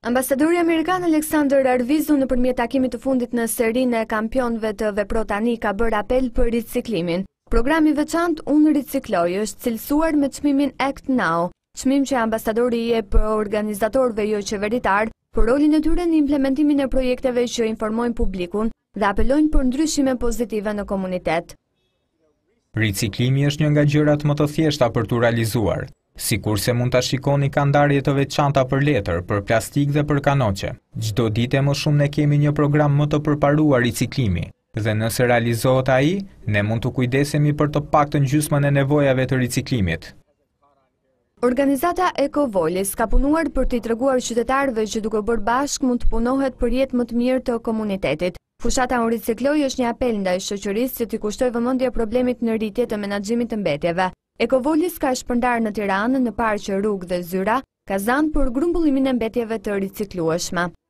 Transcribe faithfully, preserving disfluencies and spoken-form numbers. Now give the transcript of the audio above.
Ambasadori Amerikan Alexander Arvizu nëpërmjet takimit të fundit në serinë e kampionëve të veprot tani ka bërë apel për riciklimin. Programi veçantë Unë Ricikloj është cilësuar me çmimin Act Now, çmim që ambasadori i jep organizatorëve jo qeveritar për rolin e tyre në implementimin e projekteve që informojnë publikun dhe apelojnë për ndryshime pozitive në komunitet. Riciklimi është një nga gjërat më të thjeshta për tu realizuar. Sikurse mund ta shikoni ka ndarje të veçanta për letër, për plastik dhe për kanoqe. Çdo ditë më shumë ne kemi një program më të përparuar riciklimi. Dhe nëse realizohet ai, ne mund të kujdesemi për të paktën gjysmën e nevojave të riciklimit. Organizata Ecovolis ka punuar për t'i treguar qytetarëve që duke bërë bashkë mund të punohet për jetë më të mirë të komunitetit. Fushata Unë Ricikloj është një apel ndaj shoqërisë që t'i kushtoj vëmendje problemit në rritje të menaxhimit të mbetjeve. Ecovolis ka shpërndar në Tiranë, në Parqe, Rrugë dhe Zyra, kazan për grumbullimin e mbetjeve të riciklueshme.